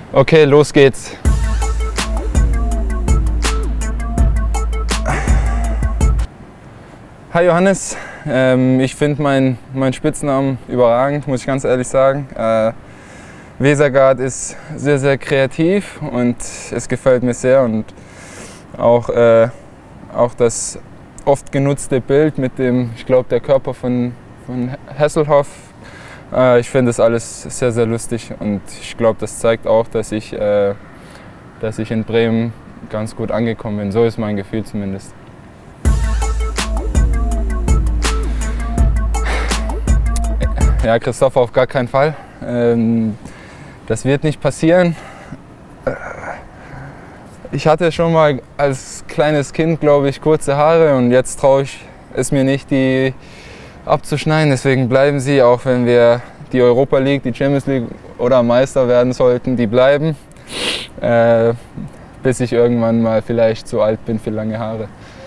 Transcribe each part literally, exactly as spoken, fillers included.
Okay, los geht's. Hi Johannes, ähm, ich finde meinen mein Spitznamen überragend, muss ich ganz ehrlich sagen. Äh, Wesergaard ist sehr, sehr kreativ und es gefällt mir sehr. Und auch, äh, auch das oft genutzte Bild mit dem, ich glaube, der Körper von, von Hasselhoff. Äh, ich finde das alles sehr, sehr lustig und ich glaube, das zeigt auch, dass ich, äh, dass ich in Bremen ganz gut angekommen bin. So ist mein Gefühl zumindest. Ja, Christoph, auf gar keinen Fall. Ähm, das wird nicht passieren. Ich hatte schon mal als kleines Kind, glaube ich, kurze Haare und jetzt traue ich es mir nicht, die abzuschneiden. Deswegen bleiben sie, auch wenn wir die Europa League, die Champions League oder Meister werden sollten, die bleiben, äh, bis ich irgendwann mal vielleicht zu alt bin für lange Haare.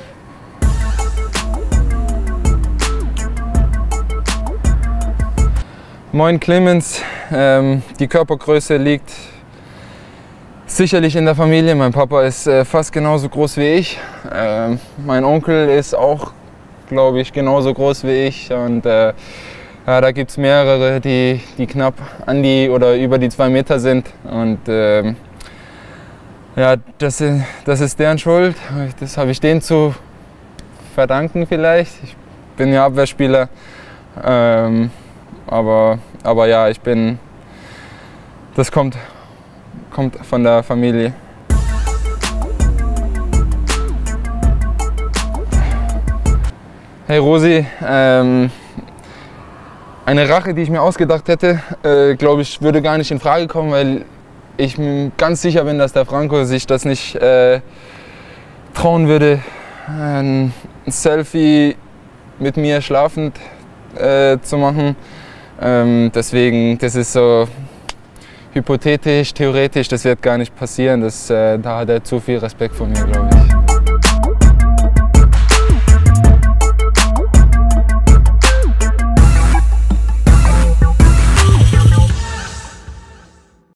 Moin Clemens, ähm, die Körpergröße liegt sicherlich in der Familie. Mein Papa ist äh, fast genauso groß wie ich. Ähm, mein Onkel ist auch, glaube ich, genauso groß wie ich. Und äh, ja, da gibt es mehrere, die, die knapp an die oder über die zwei Meter sind. Und ähm, ja, das, das ist deren Schuld. Das habe ich denen zu verdanken vielleicht. Ich bin ja Abwehrspieler. Ähm, Aber, aber ja, ich bin, das kommt, kommt von der Familie. Hey Rosi, ähm, eine Rache, die ich mir ausgedacht hätte, äh, glaube ich, würde gar nicht in Frage kommen, weil ich ganz sicher bin, dass der Franco sich das nicht äh, trauen würde, ein Selfie mit mir schlafend äh, zu machen. Ähm, deswegen, das ist so hypothetisch, theoretisch, das wird gar nicht passieren. Das, äh, da hat er zu viel Respekt vor mir, glaube ich.